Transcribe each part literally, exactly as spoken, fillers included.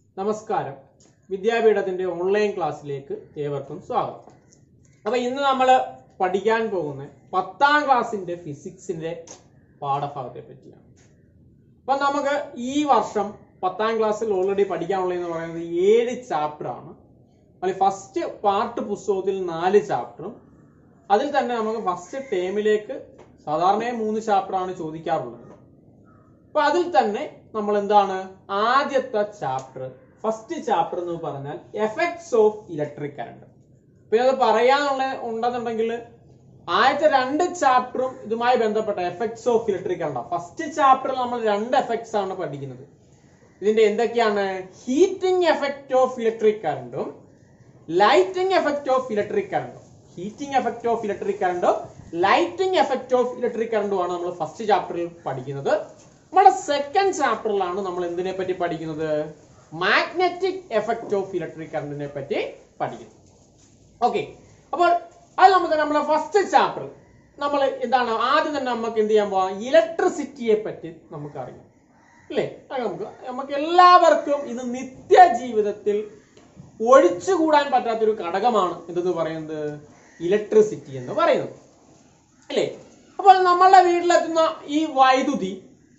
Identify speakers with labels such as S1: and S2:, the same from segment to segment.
S1: നമസ്കാരം. വിദ്യാപീഠത്തിന്റെ ഓൺലൈൻ ക്ലാസ്സിലേക്ക് ഏവർക്കും സ്വാഗതം. അപ്പൊ ഇന്ന് നമ്മൾ പഠിക്കാൻ പോകുന്ന പത്താം ക്ലാസ്സിന്റെ ഫിസിക്സിന്റെ പാഠഭാഗത്തെ പറ്റിയാണ്. അപ്പൊ നമുക്ക് ഈ വർഷം പത്താം ക്ലാസ്സിൽ ഓൾറെഡി പഠിക്കാനുള്ളതെന്ന് പറയുന്നത് ഏഴ് ചാപ്റ്റർ ആണ്. അതിൽ ഫസ്റ്റ് പാർട്ട് പുസ്തകത്തിൽ നാല് ചാപ്റ്ററും, അതിൽ തന്നെ നമുക്ക് ഫസ്റ്റ് ടേമിലേക്ക് സാധാരണ മൂന്ന് ചാപ്റ്റർ ആണ് ചോദിക്കാറുള്ളത്. അപ്പൊ അതിൽ തന്നെ നമ്മൾ എന്താണ് ആദ്യത്തെ ചാപ്റ്റർ, ഫസ്റ്റ് ചാപ്റ്റർ എന്ന് പറഞ്ഞാൽ എഫക്ട്സ് ഓഫ് ഇലക്ട്രിക് കറണ്ട്. പിന്നെ അത് പറയാനുള്ള ഉണ്ടെന്നുണ്ടെങ്കിൽ ആദ്യത്തെ രണ്ട് ചാപ്റ്ററും ഇതുമായി ബന്ധപ്പെട്ട effects of electric current. First ചാപ്റ്ററിൽ നമ്മൾ രണ്ട് എഫക്ട്സ് ആണ് പഠിക്കുന്നത്. ഇതിന്റെ എന്തൊക്കെയാണ്? ഹീറ്റിംഗ് എഫക്ട് ഓഫ് ഇലക്ട്രിക് കറണ്ടും ലൈറ്റിംഗ് എഫക്ട് ഓഫ് ഇലക്ട്രിക് കറണ്ടും. ഹീറ്റിംഗ് എഫക്ട് ഓഫ് ഇലക്ട്രിക് കറണ്ടും ലൈറ്റിംഗ് എഫക്ട് ഓഫ് ഇലക്ട്രിക് കറണ്ടുമാണ് നമ്മൾ ഫസ്റ്റ് ചാപ്റ്ററിൽ പഠിക്കുന്നത്. നമ്മുടെ സെക്കൻഡ് ചാപ്റ്ററിലാണ് നമ്മൾ എന്തിനെ പറ്റി പഠിക്കുന്നത്? മാഗ്നറ്റിക് എഫക്ട് ഓഫ് ഇലക്ട്രിക് കറണ്ടിനെ പറ്റി പഠിക്കുന്നു. ഓക്കെ, അപ്പോൾ അത് നമുക്ക് നമ്മുടെ ഫസ്റ്റ് ചാപ്റ്റർ നമ്മൾ എന്താണ് ആദ്യം തന്നെ നമുക്ക് എന്ത് ചെയ്യാൻ പോവാം? ഇലക്ട്രിസിറ്റിയെ പറ്റി നമുക്ക് അറിയാം അല്ലേ? നമുക്ക് നമുക്ക് എല്ലാവർക്കും ഇത് നിത്യ ജീവിതത്തിൽ ഒഴിച്ചുകൂടാൻ പറ്റാത്തൊരു ഘടകമാണ് എന്തെന്ന് പറയുന്നത്, ഇലക്ട്രിസിറ്റി എന്ന് പറയുന്നത് അല്ലേ? അപ്പോൾ നമ്മളുടെ വീട്ടിലെത്തുന്ന ഈ വൈദ്യുതി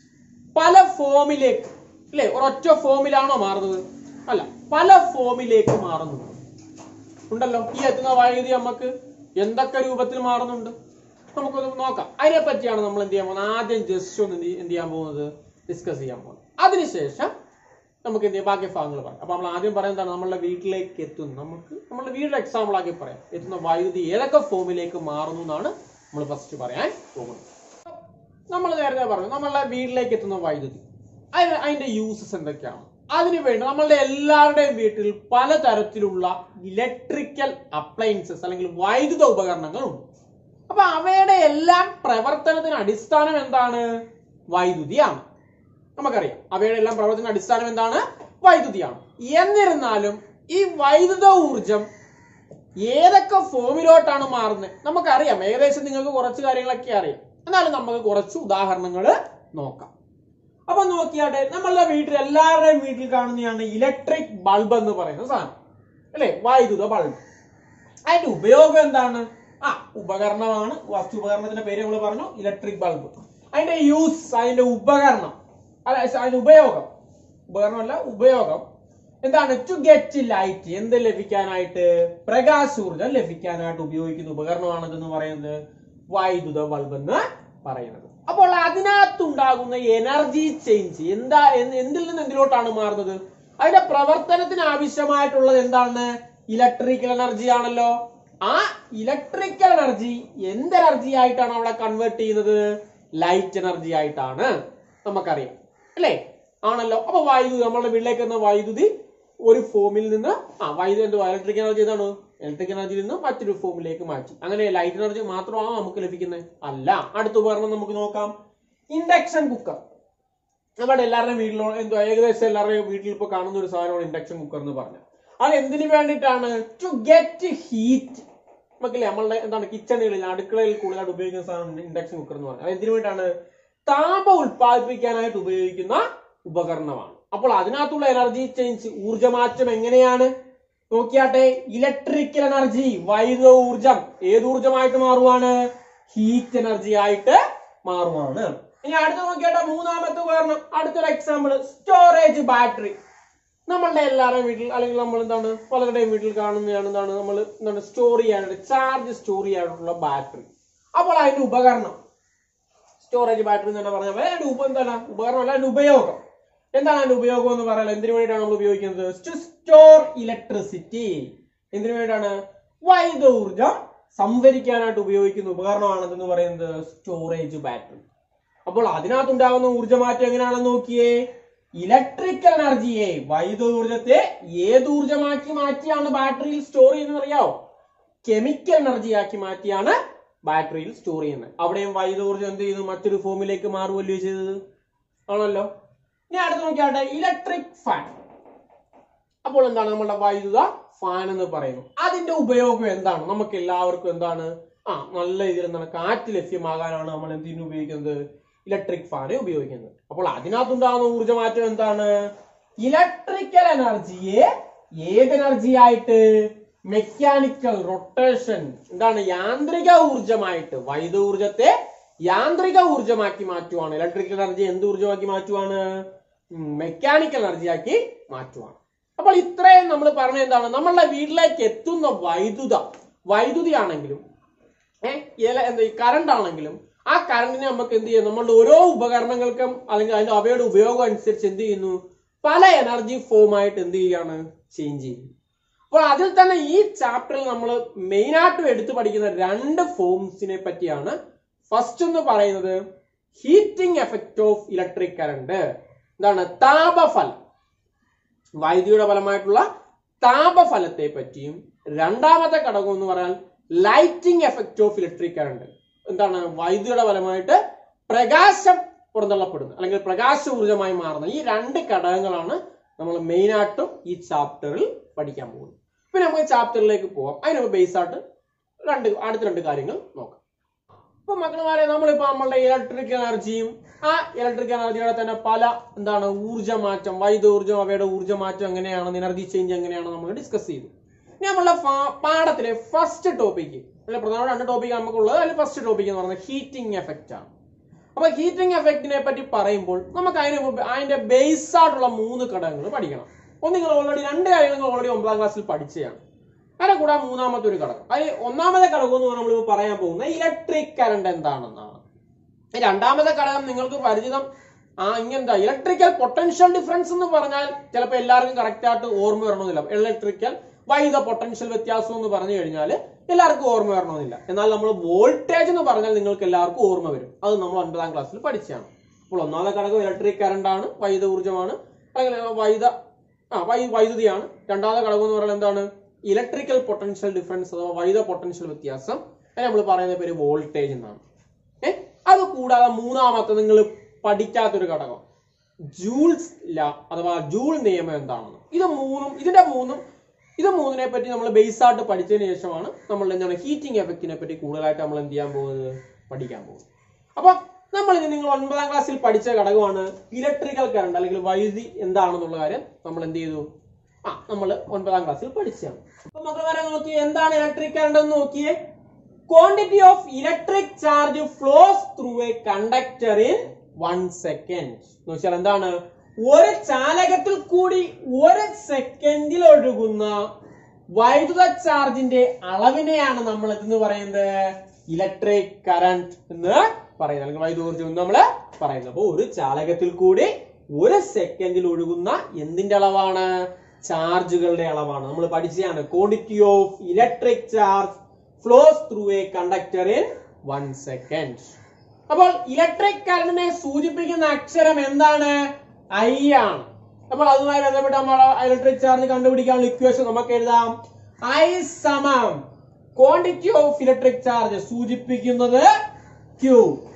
S1: പല ഫോമിലേക്ക് അല്ലെ, ഒരൊറ്റ ഫോമിലാണോ മാറുന്നത്? അല്ല, പല ഫോമിലേക്ക് മാറുന്നുണ്ട് ഉണ്ടല്ലോ. ഈ എത്തുന്ന വൈദ്യുതി നമുക്ക് എന്തൊക്കെ രൂപത്തിൽ മാറുന്നുണ്ട് നമുക്കൊന്ന് നോക്കാം. അതിനെ പറ്റിയാണ് നമ്മൾ എന്ത് ചെയ്യാൻ പോകുന്നത്? ആദ്യം ജസ്റ്റ് ഒന്ന് എന്ത് ചെയ്യാൻ പോകുന്നത്, ഡിസ്കസ് ചെയ്യാൻ പോകുന്നത്. അതിനുശേഷം നമുക്ക് എന്ത് ചെയ്യാം, ബാക്കി ഭാഗങ്ങൾ പറയാം. അപ്പൊ നമ്മൾ ആദ്യം പറയുന്നതാണ് നമ്മളുടെ വീട്ടിലേക്ക് എത്തുന്ന, നമുക്ക് നമ്മളുടെ വീടിന്റെ എക്സാമ്പിൾ ആക്കി പറയാം, എത്തുന്ന വൈദ്യുതി ഏതൊക്കെ ഫോമിലേക്ക് മാറുന്നു എന്നാണ് നമ്മൾ ഫസ്റ്റ് പറയാൻ പോകുന്നത്. നമ്മൾ നേരത്തെ പറഞ്ഞു നമ്മളുടെ വീട്ടിലേക്ക് എത്തുന്ന വൈദ്യുതി, അതിന് അതിന്റെ യൂസസ് എന്തൊക്കെയാണ്? അതിനുവേണ്ടി നമ്മളുടെ എല്ലാവരുടെയും വീട്ടിൽ പലതരത്തിലുള്ള ഇലക്ട്രിക്കൽ അപ്ലയൻസസ് അല്ലെങ്കിൽ വൈദ്യുത ഉപകരണങ്ങളുണ്ട്. അപ്പൊ അവയുടെ എല്ലാം പ്രവർത്തനത്തിന് അടിസ്ഥാനം എന്താണ്? വൈദ്യുതിയാണ്. നമുക്കറിയാം അവയുടെ എല്ലാം പ്രവർത്തന അടിസ്ഥാനം എന്താണ്? വൈദ്യുതിയാണ്. എന്നിരുന്നാലും ഈ വൈദ്യുത ഊർജം ഏതൊക്കെ ഫോമിലോട്ടാണ് മാറുന്നത് നമുക്കറിയാം. ഏകദേശം നിങ്ങൾക്ക് കുറച്ച് കാര്യങ്ങളൊക്കെ അറിയാം. എന്നാലും നമുക്ക് കുറച്ച് ഉദാഹരണങ്ങൾ നോക്കാം. അപ്പൊ നോക്കിയാട്ടെ, നമ്മളുടെ വീട്ടിൽ എല്ലാവരുടെയും വീട്ടിൽ കാണുന്നതാണ് ഇലക്ട്രിക് ബൾബ് എന്ന് പറയുന്ന സാധനം അല്ലെ, വൈദ്യുത ബൾബ്. അതിന്റെ ഉപയോഗം എന്താണ്? ആ ഉപകരണമാണ്. വസ്തു ഉപകരണത്തിന്റെ പേര് നമ്മൾ പറഞ്ഞു, ഇലക്ട്രിക് ബൾബ്. അതിന്റെ യൂസ്, അതിന്റെ ഉപകരണം അല്ല, അതിന്റെ ഉപയോഗം, ഉപകരണമല്ല ഉപയോഗം എന്താണ്? ടു ഗെറ്റ് ലൈറ്റ്, എന്ത് ലഭിക്കാനായിട്ട്? പ്രകാശൂർജം ലഭിക്കാനായിട്ട് ഉപയോഗിക്കുന്ന ഉപകരണമാണ് ഇതെന്ന് പറയുന്നത് വൈദ്യുത ബൾബ് എന്ന് പറയുന്നത്. അപ്പോൾ അതിനകത്തുണ്ടാകുന്ന എനർജി ചേഞ്ച് എന്താ, എന്തിൽ നിന്ന് എന്തിലോട്ടാണ് മാറുന്നത്? അതിന്റെ പ്രവർത്തനത്തിന് ആവശ്യമായിട്ടുള്ളത് എന്താണ്? ഇലക്ട്രിക്കൽ എനർജി ആണല്ലോ. ആ ഇലക്ട്രിക്കൽ എനർജി എന്ത് എനർജി ആയിട്ടാണ് അവിടെ കൺവേർട്ട് ചെയ്യുന്നത്? ലൈറ്റ് എനർജി ആയിട്ടാണ്. നമുക്കറിയാം അല്ലേ, ആണല്ലോ. അപ്പൊ വൈദ്യുതി, നമ്മളുടെ വീട്ടിലേക്ക് എന്ന വൈദ്യുതി ഒരു ഫോമിൽ നിന്ന് ആ വൈദ്യുതി എന്തുവാ, ഇലക്ട്രിക് എനർജി എന്താണ്? ഇലക്ട്രിക് എനർജിയിൽ നിന്ന് മറ്റൊരു ഫോമിലേക്ക് മാറ്റി. അങ്ങനെ ലൈറ്റ് എനർജി മാത്രമാണോ നമുക്ക് ലഭിക്കുന്നത്? അല്ല. അടുത്ത ഉപകരണം നമുക്ക് നോക്കാം, ഇൻഡക്ഷൻ കുക്കർ. നമ്മുടെ എല്ലാവരുടെയും വീട്ടിലോ എന്തോ ഏകദേശം എല്ലാവരുടെയും വീട്ടിൽ ഇപ്പൊ കാണുന്ന ഒരു സാധനമാണ് ഇൻഡക്ഷൻ കുക്കർ എന്ന് പറഞ്ഞാൽ. അത് എന്തിനു വേണ്ടിയിട്ടാണ്? To get heat. നമുക്കില്ലേ നമ്മളുടെ എന്താണ് കിച്ചണുകളിൽ, അടുക്കളയിൽ കൂടുതലായിട്ട് ഉപയോഗിക്കുന്ന സാധനം ഇൻഡക്ഷൻ കുക്കർ എന്ന് പറഞ്ഞാൽ. അത് എന്തിനു വേണ്ടിയിട്ടാണ്? താപം ഉൽപ്പാദിപ്പിക്കാനായിട്ട് ഉപയോഗിക്കുന്ന ഉപകരണമാണ്. അപ്പോൾ അതിനകത്തുള്ള എനർജി ചേഞ്ച്, ഊർജ്ജമാറ്റം എങ്ങനെയാണ് നോക്കിയാട്ടെ? ഇലക്ട്രിക്കൽ എനർജി, വൈദ്യുത ഊർജം ഏത് ഊർജമായിട്ട് മാറുവാണ്? ഹീറ്റ് എനർജി ആയിട്ട് മാറുവാണ്. ഇനി അടുത്ത നോക്കിയാട്ടെ, മൂന്നാമത്തെ ഉപകരണം, അടുത്തൊരു എക്സാമ്പിൾ, സ്റ്റോറേജ് ബാറ്ററി. നമ്മളുടെ എല്ലാവരുടെയും വീട്ടിൽ അല്ലെങ്കിൽ നമ്മൾ എന്താണ് പലരുടെയും വീട്ടിൽ കാണുന്നതാണ് എന്താണ് നമ്മൾ എന്താണ് സ്റ്റോർ ചെയ്യാനായിട്ട്, ചാർജ് സ്റ്റോർ ചെയ്യാനുള്ള ബാറ്ററി. അപ്പോൾ അതിന്റെ ഉപകരണം സ്റ്റോറേജ് ബാറ്ററി എന്ന് തന്നെ പറഞ്ഞാൽ അതിന്റെ ഉപ എന്താണ് ഉപകരണമല്ല, അതിന്റെ ഉപയോഗം എന്താണ്? അതിന്റെ ഉപയോഗം എന്ന് പറയുന്നത് എന്തിനു വേണ്ടിയിട്ടാണ് നമ്മൾ ഉപയോഗിക്കുന്നത്? To store electricity. എന്തിനു വേണ്ടിയിട്ടാണ്? വൈദ്യുത ഊർജം സംഭരിക്കാനായിട്ട് ഉപയോഗിക്കുന്ന ഉപകരണമാണ് എന്ന് പറയുന്നത് സ്റ്റോറേജ് ബാറ്ററി. അപ്പോൾ അതിനകത്തുണ്ടാകുന്ന ഊർജ്ജമാറ്റം എങ്ങനെയാണെന്ന് നോക്കിയേ. ഇലക്ട്രിക്കൽ എനർജിയെ, വൈദ്യുത ഊർജത്തെ ഏത് ഊർജമാക്കി മാറ്റിയാണ് ബാറ്ററിയിൽ സ്റ്റോർ ചെയ്യുന്നത് അറിയാവോ? കെമിക്കൽ എനർജി ആക്കി മാറ്റിയാണ് ബാറ്ററിയിൽ സ്റ്റോർ ചെയ്യുന്നത്. അവിടെയും വൈദ്യുത ഊർജം എന്ത് ചെയ്തു? മറ്റൊരു ഫോമിലേക്ക് മാറുകയല്ലോ ചെയ്തത്, ആണല്ലോ. ഇനി അടുത്ത് നോക്കിയാട്ടെ, ഇലക്ട്രിക് ഫാൻ. അപ്പോൾ എന്താണ് നമ്മുടെ വൈദ്യുത ഫാൻ എന്ന് പറയുന്നത്? അതിന്റെ ഉപയോഗം എന്താണ്? നമുക്ക് എല്ലാവർക്കും എന്താണ്? ആ നല്ല രീതിയിൽ എന്താണ് കാറ്റ് ലഭ്യമാകാനാണ് നമ്മൾ എന്തിനു ഉപയോഗിക്കുന്നത്? ഇലക്ട്രിക് ഫാൻ ഉപയോഗിക്കുന്നത്. അപ്പോൾ അതിനകത്തുണ്ടാകുന്ന ഊർജ്ജമാറ്റം എന്താണ്? ഇലക്ട്രിക്കൽ എനർജിയെ ഏത് എനർജി ആയിട്ട്, മെക്കാനിക്കൽ റൊട്ടേഷൻ, എന്താണ്, യാന്ത്രിക ഊർജമായിട്ട്, വൈദ്യുത ഊർജത്തെ യാന്ത്രിക ഊർജമാക്കി മാറ്റുവാണ്. ഇലക്ട്രിക്കൽ എനർജി എന്ത് ഊർജമാക്കി മാറ്റുവാണ്? മെക്കാനിക്കൽ എനർജിയാക്കി മാറ്റുവാണ്. അപ്പോൾ ഇത്രയും നമ്മൾ പറഞ്ഞ എന്താണ്, നമ്മളുടെ വീട്ടിലേക്ക് എത്തുന്ന വൈദ്യുത വൈദ്യുതി ആണെങ്കിലും ഏഹ് എന്താ കറണ്ട് ആണെങ്കിലും ആ കറണ്ടിനെ നമുക്ക് എന്ത് ചെയ്യും, നമ്മളുടെ ഓരോ ഉപകരണങ്ങൾക്കും അല്ലെങ്കിൽ അതിന്റെ അവയുടെ ഉപയോഗം അനുസരിച്ച് എന്ത് ചെയ്യുന്നു, പല എനർജി ഫോം ആയിട്ട് എന്ത് ചെയ്യാണ്, ചേഞ്ച് ചെയ്യുന്നു. അപ്പോൾ അതിൽ തന്നെ ഈ ചാപ്റ്ററിൽ നമ്മൾ മെയിൻ ആയിട്ട് എടുത്തു പഠിക്കുന്ന രണ്ട് ഫോംസിനെ പറ്റിയാണ്. ഫസ്റ്റ് എന്ന് പറയുന്നത് heating effect of electric current, എന്താണ്, താപഫലം, വൈദ്യുതിയുടെ ഫലമായിട്ടുള്ള താപഫലത്തെ പറ്റിയും. രണ്ടാമത്തെ ഘടകം എന്ന് പറഞ്ഞാൽ lighting effect of electric current, എന്താണ്, വൈദ്യുതിയുടെ ഫലമായിട്ട് പ്രകാശം പുറന്തള്ളപ്പെടുന്നത് അല്ലെങ്കിൽ പ്രകാശ ഊർജമായി മാറുന്ന ഈ രണ്ട് ഘടകങ്ങളാണ് നമ്മൾ മെയിൻ ആയിട്ടും ഈ ചാപ്റ്ററിൽ പഠിക്കാൻ പോകുന്നത്. പിന്നെ നമുക്ക് ചാപ്റ്ററിലേക്ക് പോവാം. അതിന് ബേസ് ആയിട്ട് രണ്ട് അടുത്ത രണ്ട് കാര്യങ്ങൾ നോക്കാം. ഇപ്പൊ മക്കളമാരെ, നമ്മളിപ്പോ നമ്മളുടെ ഇലക്ട്രിക് എനർജിയും ആ ഇലക്ട്രിക് എനർജിയുടെ തന്നെ പല എന്താണ് ഊർജ്ജമാറ്റം, വൈദ്യുത ഊർജ്ജം, അവയുടെ ഊർജ്ജമാറ്റം എങ്ങനെയാണ്, എനർജി ചേഞ്ച് എങ്ങനെയാണ് നമ്മൾ ഡിസ്കസ് ചെയ്തു. ഇനി നമ്മളുടെ പാഠത്തിലെ ഫസ്റ്റ് ടോപ്പിക്ക്, അല്ലെ പ്രധാന രണ്ട് ടോപ്പിക് നമുക്കുള്ളത്, അതിൽ ഫസ്റ്റ് ടോപ്പിക് എന്ന് പറയുന്നത് ഹീറ്റിംഗ് എഫക്റ്റ് ആണ്. അപ്പൊ ഹീറ്റിംഗ് എഫക്റ്റിനെ പറ്റി പറയുമ്പോൾ നമുക്ക് അതിന് അതിന്റെ ബേസ് ആയിട്ടുള്ള മൂന്ന് ഘടകങ്ങൾ പഠിക്കണം. ഒന്ന് നിങ്ങൾ ഓൾറെഡി രണ്ട് കാര്യങ്ങൾ നിങ്ങൾ ഓൾറെഡി ഒമ്പതാം ക്ലാസ്സിൽ പഠിച്ചതാണ്. അതിനെ കൂടെ മൂന്നാമത്തെ ഒരു ഘടകം, അത് ഒന്നാമത്തെ ഘടകം എന്ന് നമ്മൾ പറയാൻ പോകുന്നത് ഇലക്ട്രിക് കറണ്ട് എന്താണെന്നാണ്. രണ്ടാമത്തെ ഘടകം നിങ്ങൾക്ക് പരിചിതം ആ ഇങ്ങനെന്താ ഇലക്ട്രിക്കൽ പൊട്ടൻഷ്യൽ ഡിഫറൻസ് എന്ന് പറഞ്ഞാൽ ചിലപ്പോൾ എല്ലാവർക്കും കറക്റ്റ് ആയിട്ട് ഓർമ്മ വരണമെന്നില്ല. ഇലക്ട്രിക്കൽ വൈദ്യുത പൊട്ടൻഷ്യൽ വ്യത്യാസം എന്ന് പറഞ്ഞു കഴിഞ്ഞാൽ എല്ലാവർക്കും ഓർമ്മ വരണമെന്നില്ല. എന്നാൽ നമ്മൾ വോൾട്ടേജ് എന്ന് പറഞ്ഞാൽ നിങ്ങൾക്ക് എല്ലാവർക്കും ഓർമ്മ വരും. അത് നമ്മൾ ഒൻപതാം ക്ലാസ്സിൽ പഠിച്ചാണ്. അപ്പോൾ ഒന്നാമത്തെ ഘടകം ഇലക്ട്രിക് കറണ്ട് ആണ്, വൈദ്യുത ഊർജ്ജമാണ്, അല്ലെങ്കിൽ വൈദ്യുത ആ വൈദ്യുതിയാണ്. രണ്ടാമത്തെ ഘടകം എന്ന് പറയുന്നത് എന്താണ്, ഇലക്ട്രിക്കൽ പൊട്ടൻഷ്യൽ ഡിഫറൻസ് അഥവാ വൈദ്യുത പൊട്ടൻഷ്യൽ വ്യത്യാസം. അതിന് നമ്മൾ പറയുന്ന പേര് വോൾട്ടേജ് എന്നാണ്. ഏഹ് അത് കൂടാതെ മൂന്നാമത്തെ നിങ്ങൾ പഠിക്കാത്തൊരു ഘടകം ജൂൾസ് ലാ അഥവാ ജൂൾ നിയമം എന്താണെന്ന്. ഇത് മൂന്നും ഇതിന്റെ മൂന്നും ഇത് മൂന്നിനെ പറ്റി നമ്മൾ ബേസ് ആയിട്ട് പഠിച്ചതിന് ശേഷമാണ് നമ്മൾ എന്താണ് ഹീറ്റിംഗ് എഫക്റ്റിനെ പറ്റി കൂടുതലായിട്ട് നമ്മൾ എന്ത് ചെയ്യാൻ പോകുന്നത്, പഠിക്കാൻ പോകുന്നത്. അപ്പൊ നമ്മൾ ഇനി നിങ്ങൾ ഒൻപതാം ക്ലാസ്സിൽ പഠിച്ച ഘടകമാണ് ഇലക്ട്രിക്കൽ കറണ്ട് അല്ലെങ്കിൽ വൈദ്യുതി എന്താണെന്നുള്ള കാര്യം നമ്മൾ എന്ത് ചെയ്തു, ആ നമ്മൾ ഒൻപതാം ക്ലാസ്സിൽ പഠിച്ചതാണ്. അപ്പൊ മക്കൾ വരെ നോക്കിയേ, എന്താണ് ഇലക്ട്രിക് കറണ്ട് എന്ന് നോക്കിയേ. Quantity of electric charge flows through a conductor in one second എന്ന് വെച്ചാൽ എന്താണ്, ഒരു ചാലകത്തിൽ കൂടി ഒരു സെക്കൻഡിൽ ഒഴുകുന്ന വൈദ്യുത ചാർജിന്റെ അളവിനെയാണ് നമ്മൾ എന്ന് പറയുന്നത് ഇലക്ട്രിക് കറണ്ട് എന്ന് പറയുന്നത്, അല്ലെങ്കിൽ വൈദ്യുതോർജ്ജം എന്ന് നമ്മൾ പറയുന്നത്. അപ്പൊ ഒരു ചാലകത്തിൽ കൂടി ഒരു സെക്കൻഡിൽ ഒഴുകുന്ന എന്തിന്റെ അളവാണ്, ചാർജുകളുടെ അളവാണ്. നമ്മൾ പഠിച്ചതാണ് quantity of electric charge flows through a conductor in one second. അപ്പോൾ ഇലക്ട്രിക് കറണ്ടിനെ സൂചിപ്പിക്കുന്ന അക്ഷരം എന്താണ്, ഐ ആണ്. അപ്പോൾ അതുമായി ബന്ധപ്പെട്ട് നമ്മൾ ഇലക്ട്രിക് ചാർജ് കണ്ടുപിടിക്കാനുള്ള ഇക്വേഷൻ നമുക്ക് എഴുതാം. ഐ സമം ക്വാണ്ടിറ്റി ഓഫ് ഇലക്ട്രിക് ചാർജ് സൂചിപ്പിക്കുന്നത് ക്യൂ.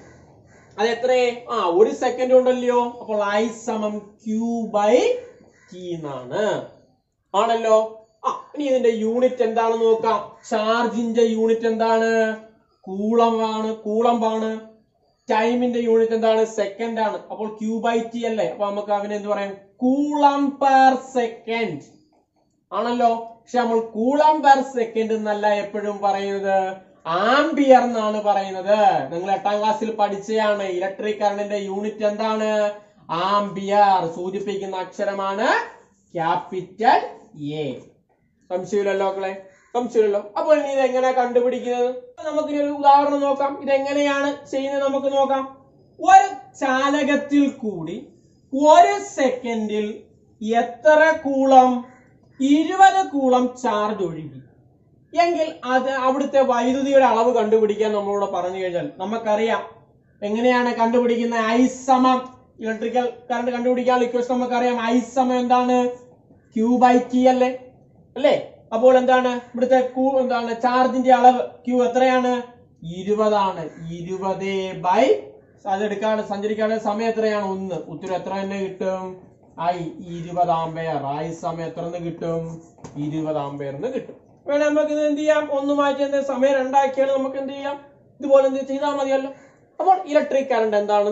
S1: അത് എത്ര, ആ ഒരു സെക്കൻഡ് ഉണ്ടല്ലോ. അപ്പോൾ ഐ സമം ക്യൂ ബൈ ടി എന്നാണ്, ആണല്ലോ. ആ ഇനി ഇതിന്റെ യൂണിറ്റ് എന്താണെന്ന് നോക്കാം. ചാർജിന്റെ യൂണിറ്റ് എന്താണ്, കൂളം ആണ് കൂളംബാണ്. ടൈമിന്റെ യൂണിറ്റ് എന്താണ്, സെക്കൻഡ് ആണ്. അപ്പോൾ ക്യൂ ബൈ ടി അല്ലേ. അപ്പൊ നമുക്ക് അവനെ എന്ത് പറയാം, കൂളം പെർ സെക്കൻഡ് ആണല്ലോ. പക്ഷെ നമ്മൾ കൂളം പെർ സെക്കൻഡ് എന്നല്ല എപ്പോഴും പറയുന്നത്, ആംബിയർ എന്നാണ് പറയുന്നത്. നിങ്ങൾ എട്ടാം ക്ലാസ്സിൽ പഠിച്ചതാണ്. ഇലക്ട്രിക് കറണ്ടിന്റെ യൂണിറ്റ് എന്താണ്, ആംബിയർ. സൂചിപ്പിക്കുന്ന അക്ഷരമാണ് ക്യാപിറ്റൽ എ. സംശയമില്ലല്ലോ മക്കളെ, സംശയമില്ലല്ലോ. അപ്പോൾ ഇനി ഇത് എങ്ങനെ കണ്ടുപിടിക്കുന്നത്, നമുക്കിനി ഒരു ഉദാഹരണം നോക്കാം. ഇതെങ്ങനെയാണ് ചെയ്യുന്നത് നമുക്ക് നോക്കാം. ഒരു ചാലകത്തിൽ കൂടി ഒരു സെക്കൻഡിൽ എത്ര കൂളം, ഇരുപത് കൂളം ചാർജ് ഒഴുകി എങ്കിൽ അത് അവിടുത്തെ വൈദ്യുതിയുടെ അളവ് കണ്ടുപിടിക്കാൻ നമ്മളോട് പറഞ്ഞു കഴിഞ്ഞാൽ നമുക്കറിയാം എങ്ങനെയാണ് കണ്ടുപിടിക്കുന്നത്. ഐ സമം ഇലക്ട്രിക്കൽ കറണ്ട് കണ്ടുപിടിക്കാനുള്ള ഇക്വേഷൻ നമുക്കറിയാം. ഐ സമം എന്താണ്, ക്യൂ ബൈ ടി അല്ലേ അല്ലേ. അപ്പോൾ എന്താണ് ഇവിടുത്തെ എന്താണ് ചാർജിന്റെ അളവ് ക്യൂ എത്രയാണ്, ഇരുപതാണ്. ഇരുപത് ബൈ അതെടുക്കാണ് സഞ്ചരിക്കാനുള്ള സമയം എത്രയാണ്, ഒന്ന്. ഉത്തരം എത്ര തന്നെ കിട്ടും, ഐ ഇരുപത് ആംപെയർ. ഐ സമയം എത്ര എന്ന് കിട്ടും, ഇരുപത് ആംപെയർ എന്ന് കിട്ടും. വേണേ നമുക്ക് ഇത് എന്ത് ചെയ്യാം, ഒന്ന് മാറ്റി എന്ത് സമയം രണ്ടാക്കിയാൽ നമുക്ക് എന്ത് ചെയ്യാം, ഇതുപോലെ എന്ത് ചെയ്താൽ മതിയല്ലോ. അപ്പോൾ ഇലക്ട്രിക് കറണ്ട് എന്താണെന്ന്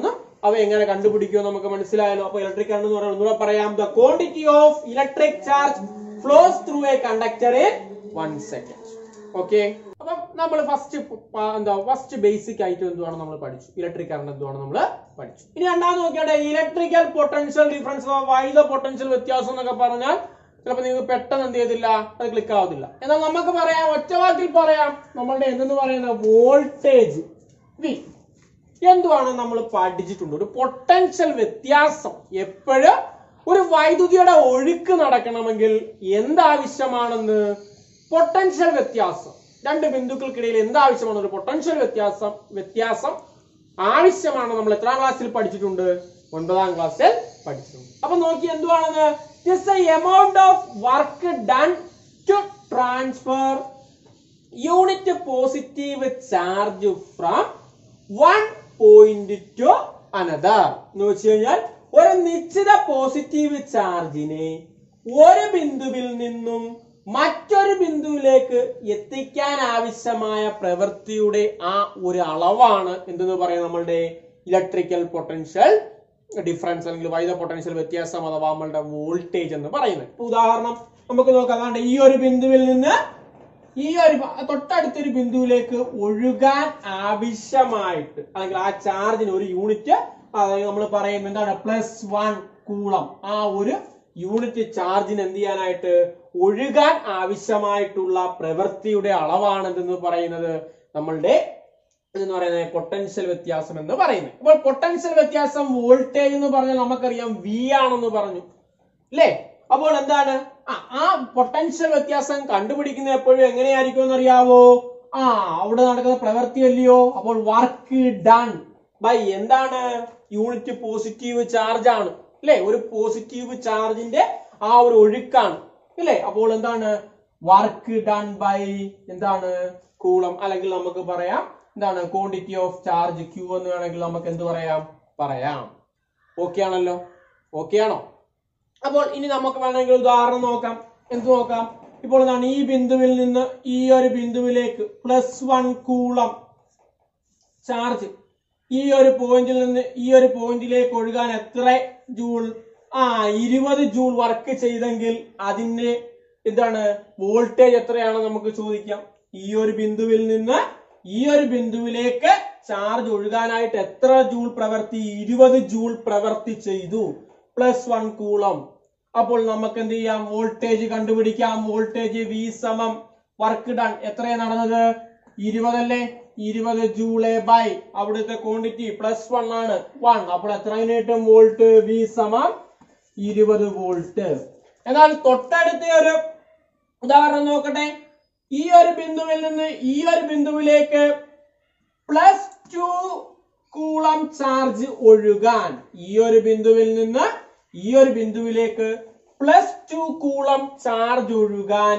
S1: അവ എങ്ങനെ കണ്ടുപിടിക്കുമോ നമുക്ക് മനസ്സിലായല്ലോ. അപ്പൊ ഇലക്ട്രിക് കറന്റ് എന്ന് പറയുന്നത് ഒന്നുകൂടെ പറയാം, the quantity of electric charge flows through a conductor in one second. Okay, അപ്പൊ നമ്മൾ ഫസ്റ്റ് എന്താ ഫസ്റ്റ് ബേസിക് ആയിട്ട് എന്തുവാണ് നമ്മൾ പഠിച്ചു, ഇലക്ട്രിക് കറന്റ് എന്തുവാണ് നമ്മൾ പഠിച്ചു. ഇനി രണ്ടാമത് നോക്കിയാട്ടെ, ഇലക്ട്രിക്കൽ പൊട്ടൻഷ്യൽ ഡിഫറൻസ്, വൈദ്യുത പൊട്ടൻഷ്യൽ വ്യത്യാസം എന്നൊക്കെ പറഞ്ഞാൽ ചിലപ്പോൾ നിങ്ങൾക്ക് പെട്ടെന്ന് എന്ത് ചെയ്തില്ല, അത് ക്ലിക്ക് ആവത്തില്ല. എന്നാൽ നമുക്ക് പറയാം, ഒറ്റ വാക്കിൽ പറയാം, നമ്മളുടെ എന്തെന്ന് പറയുന്നത് വോൾട്ടേജ് വി എന്തുവാണ് നമ്മൾ പഠിച്ചിട്ടുണ്ട്. ഒരു പൊട്ടൻഷ്യൽ വ്യത്യാസം എപ്പോഴും ഒരു വൈദ്യുതിയുടെ ഒഴുക്ക് നടക്കണമെങ്കിൽ എന്താവശ്യമാണെന്ന്, പൊട്ടൻഷ്യൽ വ്യത്യാസം, രണ്ട് ബിന്ദുക്കൾക്കിടയിൽ എന്താവശ്യമാണ്, ഒരു പൊട്ടൻഷ്യൽ വ്യത്യാസം വ്യത്യാസം ആവശ്യമാണ്. നമ്മൾ എത്രാം ക്ലാസ്സിൽ പഠിച്ചിട്ടുണ്ട്, ഒൻപതാം ക്ലാസ്സിൽ പഠിച്ചിട്ടുണ്ട്. അപ്പൊ നോക്കി എന്തുവാണെന്ന്, just the amount of work done to transfer unit positive charge from one point to another. എന്ന് വെച്ച് കഴിഞ്ഞാൽ ഒരു നിശ്ചിത പോസിറ്റീവ് ചാർജിനെ ഒരു ബിന്ദുവിൽ നിന്നും മറ്റൊരു ബിന്ദുവിലേക്ക് എത്തിക്കാൻ ആവശ്യമായ പ്രവൃത്തിയുടെ ആ ഒരു അളവാണ് എന്തെന്ന് പറയുന്നത് നമ്മളുടെ ഇലക്ട്രിക്കൽ പൊട്ടൻഷ്യൽ ഡിഫറൻസ് അല്ലെങ്കിൽ വൈദ്യുത പൊട്ടൻഷ്യൽ വ്യത്യാസം അഥവാ നമ്മളുടെ വോൾട്ടേജ് എന്ന് പറയുന്നത്. ഉദാഹരണം നമുക്ക് നോക്കാം, അതാണ്ട് ഈ ഒരു ബിന്ദുവിൽ നിന്ന് ഈ ഒരു തൊട്ടടുത്തൊരു ബിന്ദുവിലേക്ക് ഒഴുകാൻ ആവശ്യമായിട്ട് അല്ലെങ്കിൽ ആ ചാർജിന് ഒരു യൂണിറ്റ്, അതായത് നമ്മൾ പറയും എന്താണ് പ്ലസ് വൺ കൂളം, ആ ഒരു യൂണിറ്റ് ചാർജിന് എന്ത് ചെയ്യാനായിട്ട് ഒഴുകാൻ ആവശ്യമായിട്ടുള്ള പ്രവൃത്തിയുടെ അളവാണ് എന്തെന്ന് പറയുന്നത് നമ്മളുടെ എന്ന് പറയുന്നത് പൊട്ടൻഷ്യൽ വ്യത്യാസം എന്ന് പറയുന്നത്. അപ്പോൾ പൊട്ടൻഷ്യൽ വ്യത്യാസം വോൾട്ടേജ് എന്ന് പറഞ്ഞാൽ നമുക്കറിയാം വി ആണെന്ന് പറഞ്ഞു അല്ലേ. അപ്പോൾ എന്താണ് ആ പൊട്ടൻഷ്യൽ വ്യത്യാസം കണ്ടുപിടിക്കുന്ന എപ്പോഴും എങ്ങനെയായിരിക്കും എന്നറിയാവോ, ആ അവിടെ നടക്കുന്ന പ്രവൃത്തി അല്ലയോ. അപ്പോൾ വർക്ക് ഡൺ ബൈ എന്താണ്, യൂണിറ്റ് പോസിറ്റീവ് ചാർജ് ആണ് അല്ലെ, ഒരു പോസിറ്റീവ് ചാർജിന്റെ ആ ഒരു ഒഴുക്കാണ് അല്ലെ. അപ്പോൾ എന്താണ് വർക്ക് ഡൺ ബൈ എന്താണ് കൂളം, അല്ലെങ്കിൽ നമുക്ക് പറയാം എന്താണ് ക്വാണ്ടിറ്റി ഓഫ് ചാർജ് ക്യൂ എന്ന് വേണമെങ്കിൽ നമുക്ക് എന്ത് പറയാം പറയാം ഓക്കെ ആണല്ലോ, ഓക്കെ ആണോ. അപ്പോൾ ഇനി നമുക്ക് വേണമെങ്കിൽ ഉദാഹരണം നോക്കാം, എന്ത് നോക്കാം. ഇപ്പോൾ എന്താണ് ഈ ബിന്ദുവിൽ നിന്ന് ഈ ഒരു ബിന്ദുവിലേക്ക് പ്ലസ് വൺ കൂളം ചാർജ് ഈ ഒരു പോയിന്റിൽ നിന്ന് ഈ ഒരു പോയിന്റിലേക്ക് ഒഴുകാൻ എത്ര ജൂൾ, ആ ഇരുപത് ജൂൾ വർക്ക് ചെയ്തെങ്കിൽ അതിന്റെ എന്താണ് വോൾട്ടേജ് എത്രയാണ് നമുക്ക് ചോദിക്കാം. ഈ ഒരു ബിന്ദുവിൽ നിന്ന് ഈ ഒരു ബിന്ദുവിലേക്ക് ചാർജ് ഒഴുകാനായിട്ട് എത്ര ജൂൾ പ്രവർത്തി, ഇരുപത് ജൂൾ പ്രവർത്തി ചെയ്തു, പ്ലസ് വൺ കൂളം. അപ്പോൾ നമുക്ക് എന്ത് ചെയ്യാം, വോൾട്ടേജ് കണ്ടുപിടിക്കാം. വോൾട്ടേജ് വി സമം വർക്ക് ഡൺ എത്രയാണ് നടന്നത്, ഇരുപതല്ലേ, ഇരുപത് ജൂളെ ബൈ അവിടുത്തെ ക്വാണ്ടിറ്റി പ്ലസ് വൺ ആണ് വൺ. അപ്പോൾ എത്ര കിട്ടും, വോൾട്ട് വി സമം ഇരുപത് വോൾട്ട്. എന്നാൽ തൊട്ടടുത്ത ഒരു ഉദാഹരണം നോക്കട്ടെ. ഈ ഒരു ബിന്ദുവിൽ നിന്ന് ഈ ഒരു ബിന്ദുവിലേക്ക് പ്ലസ് ടു കൂളം ചാർജ് ഒഴുകാൻ, ഈ ഒരു ബിന്ദുവിൽ നിന്ന് ഈ ഒരു ബിന്ദുവിലേക്ക് പ്ലസ് ടു കൂളം ചാർജ് ഒഴുകാൻ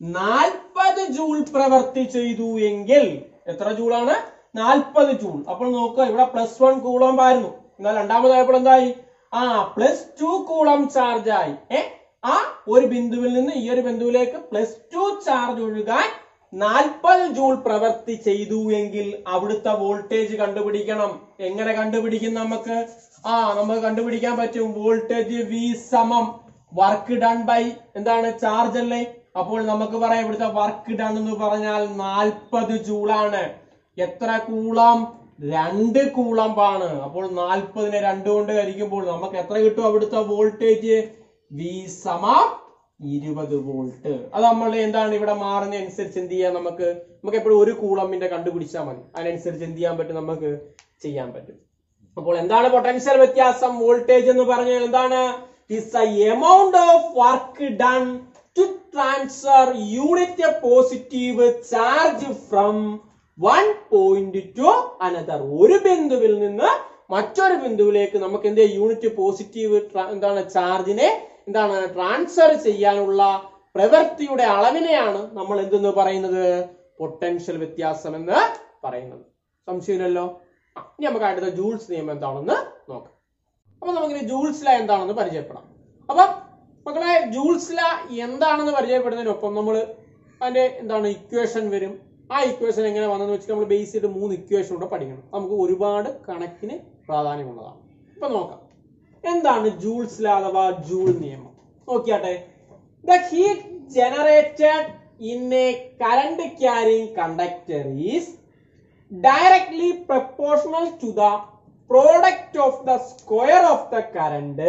S1: നാൽപ്പത് ജൂൾ പ്രവർത്തി ചെയ്തു എങ്കിൽ എത്ര ജൂളാണ്, നാൽപ്പത് ജൂൾ. അപ്പോൾ നോക്കുക, ഇവിടെ പ്ലസ് വൺ കൂളം ആയിരുന്നു, എന്നാൽ രണ്ടാമതായപ്പോൾ എന്തായി, ആ പ്ലസ് ടു കൂളം ചാർജ് ആയി. ഏ ആ ഒരു ബിന്ദുവിൽ നിന്ന് ഈ ഒരു ബിന്ദുവിലേക്ക് പ്ലസ് ടു ചാർജ് ഒഴുകാൻ നാൽപ്പത് ജൂൾ പ്രവർത്തി ചെയ്തു എങ്കിൽ അവിടുത്തെ വോൾട്ടേജ് കണ്ടുപിടിക്കണം. എങ്ങനെ കണ്ടുപിടിക്കും നമുക്ക്, ആ നമുക്ക് കണ്ടുപിടിക്കാൻ പറ്റും. വോൾട്ടേജ് വി സമം വർക്ക് ഡൺ ബൈ എന്താണ് ചാർജ് അല്ലേ. അപ്പോൾ നമുക്ക് പറയാം ഇവിടുത്തെ വർക്ക് ഡൺ എന്ന് പറഞ്ഞാൽ നാൽപ്പത് ജൂളാണ്. എത്ര കൂളം, രണ്ട് കൂളമ്പാണ്. അപ്പോൾ നാൽപ്പതിനെ രണ്ട് കൊണ്ട് ഹരിക്കുമ്പോൾ നമുക്ക് എത്ര കിട്ടും, അവിടുത്തെ വോൾട്ടേജ് വി സമം ഇരുപത് വോൾട്ട്. അത് നമ്മളുടെ എന്താണ് ഇവിടെ മാറുന്ന അനുസരിച്ച് എന്ത് ചെയ്യാം, നമുക്ക് നമുക്ക് എപ്പോഴും ഒരു കൂളമ്പിന്റെ കണ്ടുപിടിച്ചാൽ മതി, അതിനനുസരിച്ച് എന്ത് ചെയ്യാൻ പറ്റും, നമുക്ക് ചെയ്യാൻ പറ്റും. അപ്പോൾ എന്താണ് പൊട്ടൻഷ്യൽ വ്യത്യാസം, വോൾട്ടേജ് എന്ന് പറഞ്ഞാൽ എന്താണ്, is the amount of work done to transfer unit positive charge from one point to another. ഒരു ബിന്ദുവിൽ നിന്ന് മറ്റൊരു ബിന്ദുവിലേക്ക് നമുക്ക് എന്ത് യൂണിറ്റ് പോസിറ്റീവ് എന്താണ് ചാർജിനെ എന്താണ് ട്രാൻസ്ഫർ ചെയ്യാനുള്ള പ്രവൃത്തിയുടെ അളവിനെയാണ് നമ്മൾ എന്തെന്ന് പറയുന്നത്, പൊട്ടൻഷ്യൽ വ്യത്യാസം എന്ന് പറയുന്നത്. സംശയമില്ലല്ലോ. ഇനി നമുക്ക് അടുത്ത ജൂൾസ് നിയമം എന്താണെന്ന് നോക്കാം. അപ്പൊ നമുക്കിനി ജൂൾസ് ലാ എന്താണെന്ന് പരിചയപ്പെടാം. അപ്പൊ മക്കളെ ജൂൾസ് ലാ എന്താണെന്ന് പരിചയപ്പെടുന്നതിനൊപ്പം നമ്മൾ അതിന്റെ എന്താണ് ഇക്വേഷൻ വരും. ആ ഇക്വേഷൻ എങ്ങനെ വന്നെന്ന് വെച്ചിട്ട് നമ്മൾ ബേസ് ചെയ്ത് മൂന്ന് ഇക്വേഷൻ കൂടെ പഠിക്കണം. നമുക്ക് ഒരുപാട് കണക്കിന് പ്രാധാന്യമുള്ളതാണ്. ഇപ്പൊ നോക്കാം എന്താണ് ജൂൾസ് ലോ അഥവാ ജൂൾ നിയമം. നോക്കിയാട്ടെ. The heat generated in a current carrying conductor is directly proportional to the product of the square of the current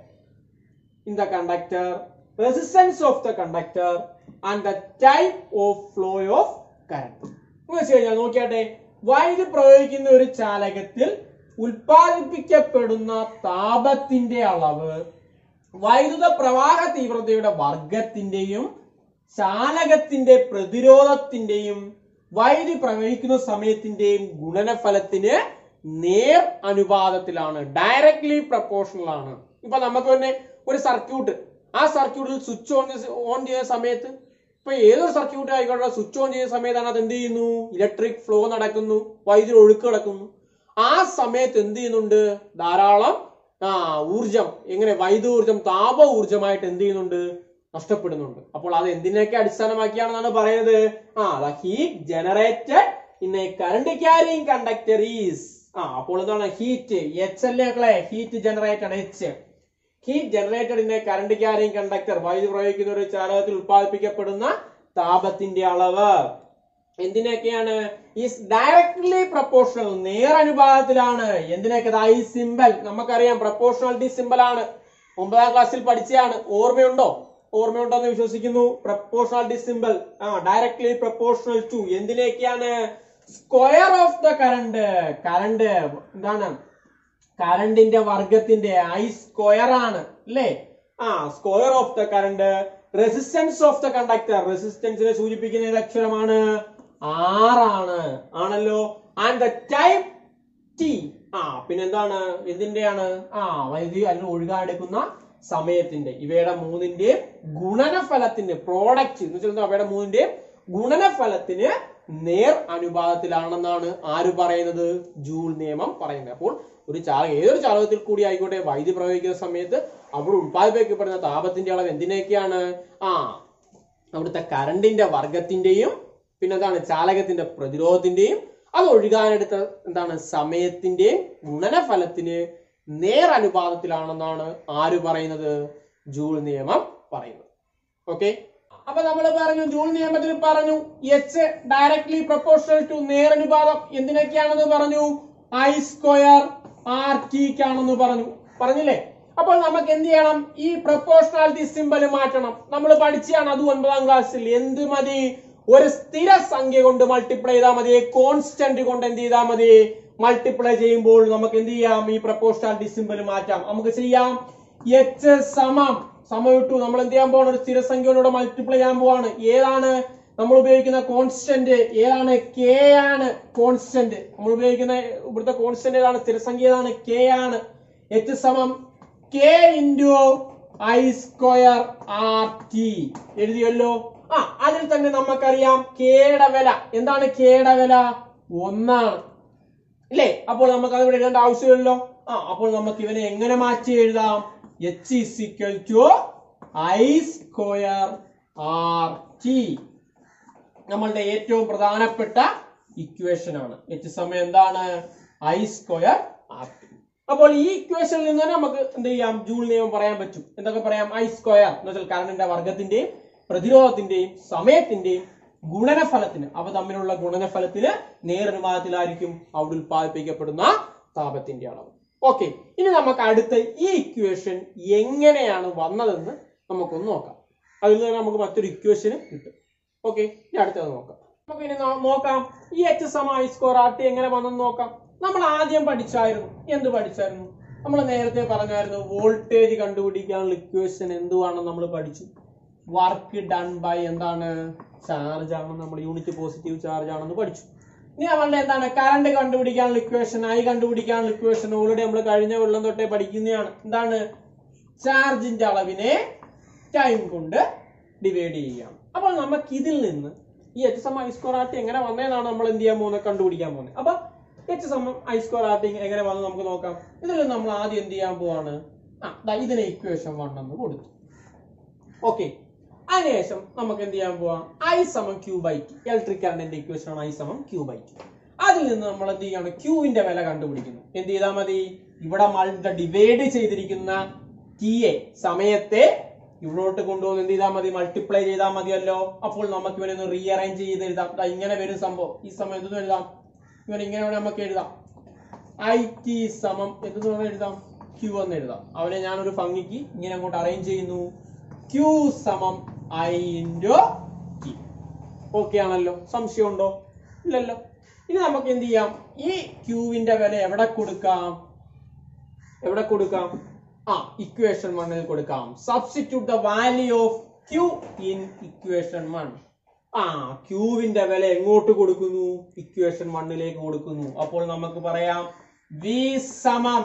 S1: in the conductor, resistance of the conductor and the type of flow of current. നോക്കിയാട്ടെ, വൈദ്യുതി പ്രയോഗിക്കുന്ന ഒരു ചാലകത്തിൽ ഉൽപ്പാദിപ്പിക്കപ്പെടുന്ന താപത്തിന്റെ അളവ് വൈദ്യുത പ്രവാഹ തീവ്രതയുടെ വർഗത്തിന്റെയും ചാലകത്തിന്റെ പ്രതിരോധത്തിന്റെയും വൈദ്യുതി പ്രവഹിക്കുന്ന സമയത്തിന്റെയും ഗുണനഫലത്തിന് നേർ അനുപാതത്തിലാണ്, ഡയറക്ട്ലി പ്രപ്പോർഷണൽ ആണ്. ഇപ്പൊ നമുക്ക് തന്നെ ഒരു സർക്യൂട്ട്, ആ സർക്യൂട്ടിൽ സ്വിച്ച് ഓൺ ഓൺ ചെയ്യുന്ന സമയത്ത്, ഇപ്പൊ ഏതൊരു സർക്യൂട്ട് ആയിക്കോട്ടെ, സ്വിച്ച് ഓൺ ചെയ്യുന്ന സമയത്താണ് അത് എന്ത് ചെയ്യുന്നു, ഇലക്ട്രിക് ഫ്ലോ നടക്കുന്നു, വൈദ്യുതി ഒഴുക്ക് നടക്കുന്നു. ആ സമയത്ത് എന്ത് ചെയ്യുന്നുണ്ട്, ധാരാളം ആ ഊർജം, എങ്ങനെ വൈദ്യുത ഊർജം താപ ഊർജമായിട്ട് എന്ത് ചെയ്യുന്നുണ്ട്, നഷ്ടപ്പെടുന്നുണ്ട്. അപ്പോൾ അത് എന്തിനൊക്കെ അടിസ്ഥാനമാക്കിയാണെന്നാണ് പറയുന്നത്, ആ heat generated in a current carrying conductor is, ആ അപ്പോൾ എന്താണ് ഹീറ്റ്, എച്ച് അല്ലേ മക്കളെ, heat generated H, heat generated in a current carrying conductor, വൈദ്യുതി പ്രവഹിക്കുന്ന ഒരു ചാലകത്തിൽ ഉത്പാദിപ്പിക്കപ്പെടുന്ന താപത്തിന്റെ അളവ് എന്തിനൊക്കെയാണ്, ഈസ് ഡയറക്ട്ലി പ്രപ്പോർഷണൽ, നേരനുപാതത്തിലാണ്. എന്തിനൊക്കെ, ഈ സിമ്പൽ നമുക്കറിയാം, പ്രപ്പോർഷണാലിറ്റി സിമ്പൽ ആണ്, ഒമ്പതാം ക്ലാസ്സിൽ പഠിച്ചതാണ്, ഓർമ്മയുണ്ടോ, ഓർമ്മയുണ്ടോ എന്ന് വിശ്വസിക്കുന്നു. പ്രപ്പോർഷണാലിറ്റി സിമ്പൽ, ആ ഡയറക്ട്ലി പ്രപ്പോർഷണൽ ടു എന്തിനൊക്കെയാണ്, square of the current, current എന്താണ്, കറണ്ടിന്റെ വർഗത്തിന്റെ ഐ സ്ക്വയർ ആണ് അല്ലേ, ആ square of the current, resistance of the conductor, റെസിസ്റ്റൻസിനെ സൂചിപ്പിക്കുന്ന ഏത് അക്ഷരമാണ്, ആറാണ്, ആണല്ലോ. ആൻഡ് ദ ടൈപ്പ് ടി, ആ പിന്നെന്താണ്, എന്തിന്റെയാണ്, ആ വൈദ്യുതി അല്ലെങ്കിൽ ഒഴുകാനെടുക്കുന്ന സമയത്തിന്റെ, ഇവയുടെ മൂന്നിന്റെ ഗുണനഫലത്തിന്, പ്രോഡക്റ്റ് എന്ന് വെച്ചാൽ അവയുടെ മൂന്നിന്റെ ഗുണനഫലത്തിന് നേർ അനുപാതത്തിലാണെന്നാണ് ആര് പറയുന്നത്, ജൂൾ നിയമം പറയുന്നത്. അപ്പോൾ ഒരു ചാലകം, ഏതൊരു ചാലകത്തിൽ കൂടി ആയിക്കോട്ടെ, വൈദ്യുതി പ്രവഹിക്കുന്ന സമയത്ത് അവിടെ ഉത്പാദിപ്പിക്കപ്പെടുന്ന താപത്തിന്റെ അളവ് എന്തിനൊക്കെയാണ്, ആ അവിടുത്തെ കറണ്ടിന്റെ വർഗത്തിന്റെയും പിന്നെന്താണ് ചാലകത്തിന്റെ പ്രതിരോധത്തിന്റെയും അത് ഒഴുകാനെടുത്ത എന്താണ് സമയത്തിന്റെയും ഗുണനഫലത്തിന് നേർ അനുപാതത്തിലാണെന്നാണ് ആര് പറയുന്നത്, ജൂൾ നിയമം പറയുന്നത്. ഓക്കെ, അപ്പൊ നമ്മൾ പറഞ്ഞു ജൂൾ നിയമത്തിൽ പറഞ്ഞു എച്ച് ഡയറക്ട്ലി പ്രപ്പോർഷണൽ ടു നേർ അനുപാതം എന്തിനൊക്കെയാണെന്ന് പറഞ്ഞു, ഐ സ്ക്വയർ ആർ ടിക്കാണെന്ന് പറഞ്ഞു, പറഞ്ഞില്ലേ. അപ്പോൾ നമുക്ക് എന്ത് ചെയ്യണം, ഈ പ്രപ്പോർഷണാലിറ്റി സിമ്പൽ മാറ്റണം. നമ്മൾ പഠിച്ചാണ് അത് ഒൻപതാം ക്ലാസ്സിൽ. എന്ത് മതി, ഒരു സ്ഥിര സംഖ്യ കൊണ്ട് മൾട്ടിപ്ലൈ ചെയ്താൽ മതി, കോൺസ്റ്റന്റ് കൊണ്ട് എന്ത് ചെയ്താൽ മതി, മൾട്ടിപ്ലൈ ചെയ്യുമ്പോൾ നമുക്ക് എന്ത് ചെയ്യാം, ഈ പ്രപ്പോർഷണാലിറ്റി സിമ്പൽ മാറ്റാം. നമുക്ക് ചെയ്യാം, എച്ച് സമം സമം ഇട്ടു, നമ്മൾ എന്ത് ചെയ്യാൻ പോവാണ്, ഒരു സ്ഥിരസംഖ്യയോടെ മൾട്ടിപ്ലൈ ചെയ്യാൻ പോവാണ്. ഏതാണ് നമ്മൾ ഉപയോഗിക്കുന്ന കോൺസ്റ്റന്റ്, ഏതാണ്, കെ ആണ് കോൺസ്റ്റന്റ്. നമ്മൾ ഉപയോഗിക്കുന്ന ഇവിടുത്തെ കോൺസ്റ്റന്റ് ഏതാണ്, സ്ഥിരസംഖ്യ ഏതാണ്, കെ ആണ്. എച്ച് സമം K into I square R T എഴുതിയല്ലോ. ആ അതിൽ തന്നെ നമുക്കറിയാം കെയുടെ വില എന്താണ്, കെയുടെ വില ഒന്നാണ് അല്ലേ. അപ്പോൾ നമുക്ക് അത് ഇവിടെ എഴുതേണ്ട ആവശ്യമില്ലല്ലോ. ആ അപ്പോൾ നമുക്ക് ഇവനെ എങ്ങനെ മാറ്റി എഴുതാം, H is equal to I square R T, നമ്മളുടെ ഏറ്റവും പ്രധാനപ്പെട്ട ഇക്വേഷൻ ആണ്. എച്ച് സമയം എന്താണ്, ഐ സ്ക്വയർ ആർ ടി. അപ്പോൾ ഈ ഇക്വേഷനിൽ നിന്ന് തന്നെ നമുക്ക് എന്ത് ചെയ്യാം, ജൂൾ നിയമം പറയാൻ പറ്റും. എന്തൊക്കെ പറയാം, ഐ സ്ക്വയർ എന്ന് വെച്ചാൽ കറണ്ടിന്റെ വർഗത്തിന്റെയും പ്രതിരോധത്തിന്റെയും സമയത്തിന്റെയും ഗുണനഫലത്തിന്, അവ തമ്മിലുള്ള ഗുണനഫലത്തിന് നേരനുപാതത്തിലായിരിക്കും അവിടെ ഉത്പാദിപ്പിക്കപ്പെടുന്ന താപത്തിന്റെ അളവ്. ഓക്കെ, ഇനി നമുക്ക് അടുത്ത ഈ ഇക്വേഷൻ എങ്ങനെയാണ് വന്നതെന്ന് നമുക്കൊന്ന് നോക്കാം. അതിൽ നിന്ന് നമുക്ക് മറ്റൊരു ഇക്വേഷന് കിട്ടും. ഓക്കെ, ഇനി അടുത്തത് നോക്കാം. നമുക്ക് ഇനി നോക്കാം ഈ എച്ച് സമ ഐ സ്ക്വയർ ആർ ടി എങ്ങനെ വന്നെന്ന് നോക്കാം. നമ്മൾ ആദ്യം പഠിച്ചായിരുന്നു, എന്ത് പഠിച്ചായിരുന്നു, നമ്മൾ നേരത്തെ പറഞ്ഞായിരുന്നു വോൾട്ടേജ് കണ്ടുപിടിക്കാനുള്ള ഇക്വേഷൻ എന്തുവാണെന്ന് നമ്മൾ പഠിച്ചു. വർക്ക് ഡൺ ബൈ എന്താണ്, ചാർജ് ആണ്, നമ്മൾ യൂണിറ്റ് പോസിറ്റീവ് ചാർജ് ആണെന്ന് പഠിച്ചു. ഇനി നമ്മളുടെ എന്താണ് കറണ്ട് കണ്ടുപിടിക്കാനുള്ള ഇക്വേഷൻ, ഐ കണ്ടുപിടിക്കാനുള്ള ഇക്വേഷൻ ഓൾറെഡി നമ്മൾ കഴിഞ്ഞ വെള്ളം തൊട്ടേ പഠിക്കുന്നതാണ്. എന്താണ്, ചാർജിന്റെ അളവിനെ ടൈം കൊണ്ട് ഡിവൈഡ് ചെയ്യുകയാണ്. അപ്പോൾ നമുക്ക് ഇതിൽ നിന്ന് ഈ എച്ച് സമം ഐ സ്ക്വയർ ആർ ടി എങ്ങനെ വന്നതെന്നാണ് നമ്മൾ എന്ത് ചെയ്യാൻ പോകുന്നത്, കണ്ടുപിടിക്കാൻ പോകുന്നത്. അപ്പൊ എച്ച് സമം ഐ സ്ക്വയർ ആർ ടി എങ്ങനെ വന്നു നമുക്ക് നോക്കാം. ഇതിൽ നിന്ന് നമ്മൾ ആദ്യം എന്ത് ചെയ്യാൻ പോവാണ്, ആ ഇതിനെ ഇക്വേഷൻ വൺ എന്ന് കൊടുത്തു. ഓക്കെ, അതിനുശേഷം നമുക്ക് എന്ത് ചെയ്യാൻ പോവാം, ഐ സമം ക്യൂ ബൈ ടി, ഇലക്ട്രിക് കറണ്ടിന്റെ ഇക്വേഷൻ ആണ് ഐ സമം ക്യൂ ബൈ ടി. അതിൽ നിന്ന് നമ്മൾ എന്ത് ചെയ്യാണ്, ക്യൂവിന്റെ വില കണ്ടുപിടിക്കുന്നു. എന്ത് ചെയ്താൽ മതി, ഇവിടെ ഡിവൈഡ് ചെയ്തിരിക്കുന്ന ടിയെ സമയത്തെ ഇവിടോട്ട് കൊണ്ടുവന്ന് എന്ത് ചെയ്താൽ മതി, മൾട്ടിപ്ലൈ ചെയ്താൽ മതിയല്ലോ. അപ്പോൾ നമുക്ക് ഇവനൊന്ന് റീഅറേഞ്ച് ചെയ്ത് എഴുതാം. ഇങ്ങനെ വരും സംഭവം. ഈ സമയം എന്തെന്ന് എഴുതാം, ഇവൻ ഇങ്ങനെ നമുക്ക് എഴുതാം, ഐ ടി സമം എന്തെന്ന് എഴുതാം, ക്യൂ എന്ന് എഴുതാം. അവനെ ഞാനൊരു ഭംഗിക്ക് ഇങ്ങനെ അങ്ങോട്ട് അറേഞ്ച് ചെയ്യുന്നു, ക്യൂ സമം ഐ ഇൻറ്റു ടി. ഓക്കെ ആണല്ലോ, സംശയമുണ്ടോ? ഇല്ലല്ലോ. ഇനി നമുക്ക് എന്ത് ചെയ്യാം, ഈ ക്യൂവിന്റെ വില എവിടെ കൊടുക്കാം, എവിടെ കൊടുക്കാം, ആ ഇക്വേഷൻ വണ്ണിൽ കൊടുക്കാം. Substitute the value of Q in equation one. ആ ക്യൂവിന്റെ വില എങ്ങോട്ട് കൊടുക്കുന്നു, ഇക്വേഷൻ വണ്ണിലേക്ക് കൊടുക്കുന്നു. അപ്പോൾ നമുക്ക് പറയാം വി സമം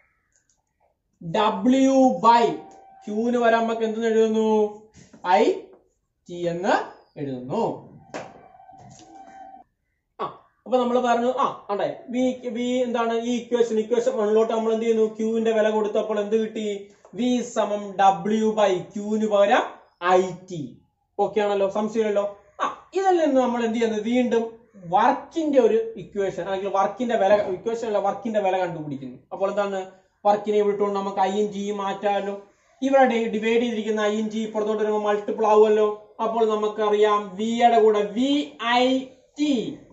S1: ഡബ്ല്യു ബൈ ക്യൂവിന് വരാൻ നമുക്ക് എന്തെന്ന് എഴുതുന്നു, ഐ ടി എന്ന് എഴുതുന്നു. ആ അപ്പൊ നമ്മൾ പറഞ്ഞു, ആ അതെ വി വി എന്താണ് ഈ ഇക്വേഷൻ ഇക്വേഷൻ വണ്ണിലോട്ട് നമ്മൾ എന്ത് ചെയ്യുന്നു, ക്യൂവിന്റെ വില കൊടുത്തപ്പോൾ എന്ത് കിട്ടി, വി സമം ഡബ്ല്യു ബൈ ക്യൂവിന് പകരം ഐ ടി. ഓക്കെ ആണല്ലോ, സംശയമില്ലല്ലോ. ആ ഇതിൽ നിന്ന് നമ്മൾ എന്ത് ചെയ്യുന്നത്, വീണ്ടും വർക്കിന്റെ ഒരു ഇക്വേഷൻ അല്ലെങ്കിൽ വർക്കിന്റെ വില, ഇക്വേഷൻ അല്ല വർക്കിന്റെ വില കണ്ടുപിടിക്കുന്നു. അപ്പോൾ എന്താണ്, വർക്കിനെ വിട്ടുകൊണ്ട് നമുക്ക് ഐ എൻ ജി മാറ്റാമല്ലോ. ഇവിടെ ഡിവൈഡ് ചെയ്തിരിക്കുന്ന ഐ എൻ ജി പുറത്തോട്ട് വരുമ്പോൾ മൾട്ടിപ്പിൾ ആവുമല്ലോ. അപ്പോൾ നമുക്കറിയാം വിയുടെ കൂടെ വി ഐ ടി